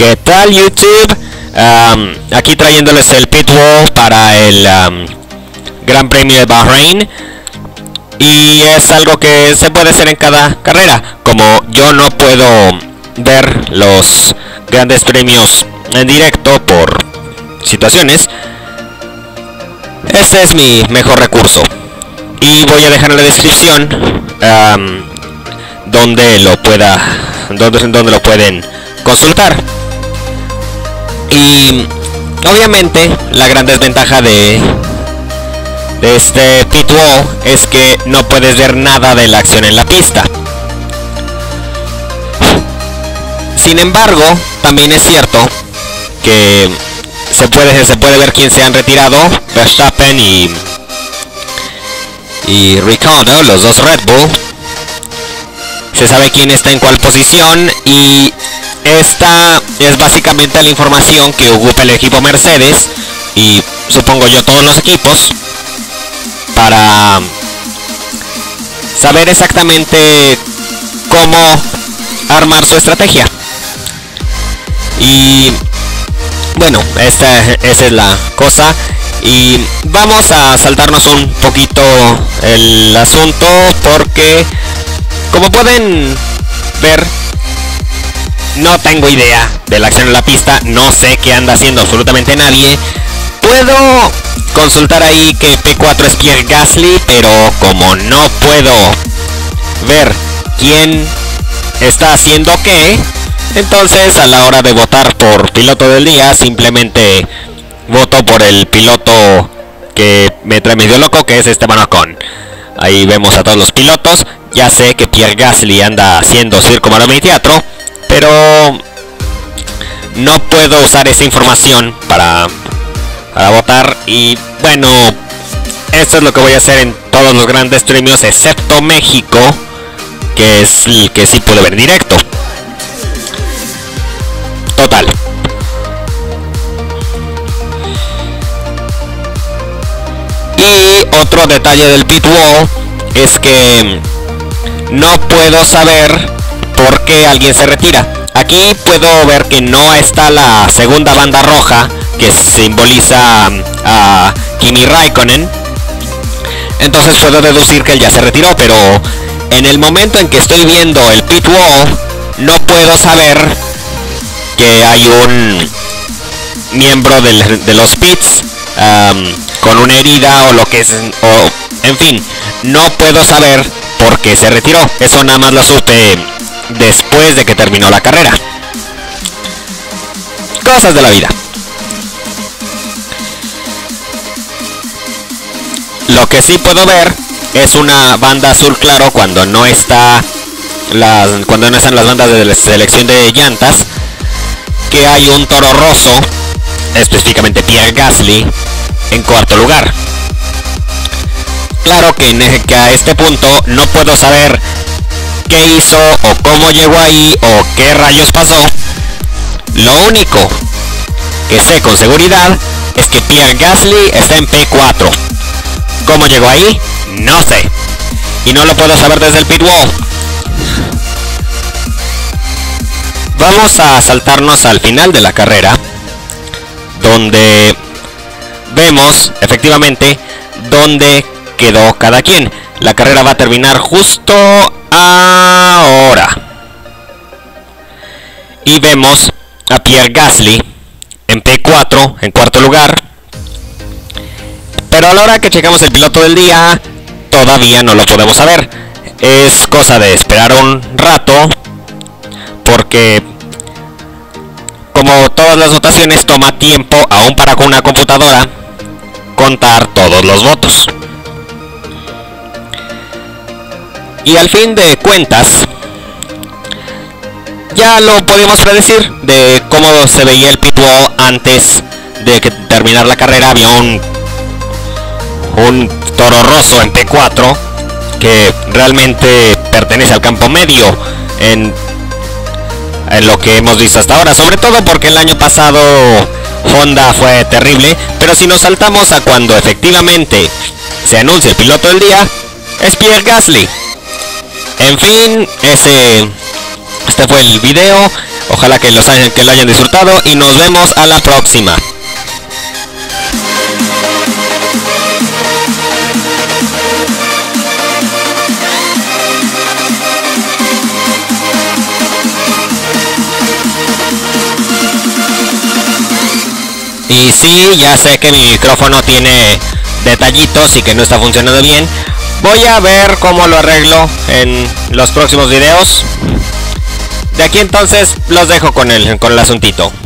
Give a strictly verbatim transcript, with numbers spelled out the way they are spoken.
¿Qué tal, YouTube? Um, aquí trayéndoles el pit wall para el um, Gran Premio de Bahrein. Y es algo que se puede hacer en cada carrera. Como yo no puedo ver los grandes premios en directo por situaciones, este es mi mejor recurso. Y voy a dejar en la descripción um, donde lo pueda, donde, donde lo pueden consultar. Y obviamente la gran desventaja de, de este pit wall es que no puedes ver nada de la acción en la pista. Sin embargo, también es cierto que se puede, se puede ver quién se han retirado, Verstappen y, y Ricciardo, los dos Red Bull. Se sabe quién está en cuál posición y esta es básicamente la información que ocupa el equipo Mercedes y supongo yo todos los equipos para saber exactamente cómo armar su estrategia. Y bueno, esta, esa es la cosa. Y vamos a saltarnos un poquito el asunto porque, como pueden ver, no tengo idea de la acción en la pista. No sé qué anda haciendo absolutamente nadie. Puedo consultar ahí que P cuatro es Pierre Gasly, pero como no puedo ver quién está haciendo qué, entonces a la hora de votar por piloto del día simplemente voto por el piloto que me trae medio loco, que es Esteban Ocon. Ahí vemos a todos los pilotos. Ya sé que Pierre Gasly anda haciendo circo, maroma y teatro, pero no puedo usar esa información para, para votar. Y bueno, esto es lo que voy a hacer en todos los grandes premios excepto México, que es el que sí pude ver directo. Total. Y otro detalle del pit wall es que no puedo saber por qué alguien se retira. Aquí puedo ver que no está la segunda banda roja que simboliza a Kimi Raikkonen. Entonces puedo deducir que él ya se retiró, pero en el momento en que estoy viendo el pit wall no puedo saber que hay un miembro del, de los pits um, con una herida o lo que es, o en fin, no puedo saber por qué se retiró. Eso nada más lo supe después de que terminó la carrera. Cosas de la vida. Lo que sí puedo ver es una banda azul claro cuando no está las, cuando no están las bandas de la selección de llantas, que hay un toro roso, específicamente Pierre Gasly, en cuarto lugar. Claro que, en, que a este punto no puedo saber qué hizo o cómo llegó ahí o qué rayos pasó. Lo único que sé con seguridad es que Pierre Gasly está en P cuatro. ¿Cómo llegó ahí? No sé. Y no lo puedo saber desde el pit wall. Vamos a saltarnos al final de la carrera, donde vemos efectivamente dónde quedó cada quien. La carrera va a terminar justo ahora. Y vemos a Pierre Gasly en P cuatro, en cuarto lugar. Pero a la hora que checamos el piloto del día, todavía no lo podemos saber. Es cosa de esperar un rato, porque como todas las votaciones toma tiempo, aún para con una computadora, contar todos los votos. Y al fin de cuentas, ya lo podíamos predecir de cómo se veía el pit wall antes de que terminar la carrera. Había un, un toro roso en P cuatro que realmente pertenece al campo medio en, en lo que hemos visto hasta ahora, sobre todo porque el año pasado Honda fue terrible. Pero si nos saltamos a cuando efectivamente se anuncia el piloto del día, es Pierre Gasly. En fin, ese este fue el video. Ojalá que, los hayan, que lo hayan disfrutado y nos vemos a la próxima. Y sí, ya sé que mi micrófono tiene detallitos y que no está funcionando bien. Voy a ver cómo lo arreglo en los próximos videos. De aquí entonces los dejo con el, con el asuntito.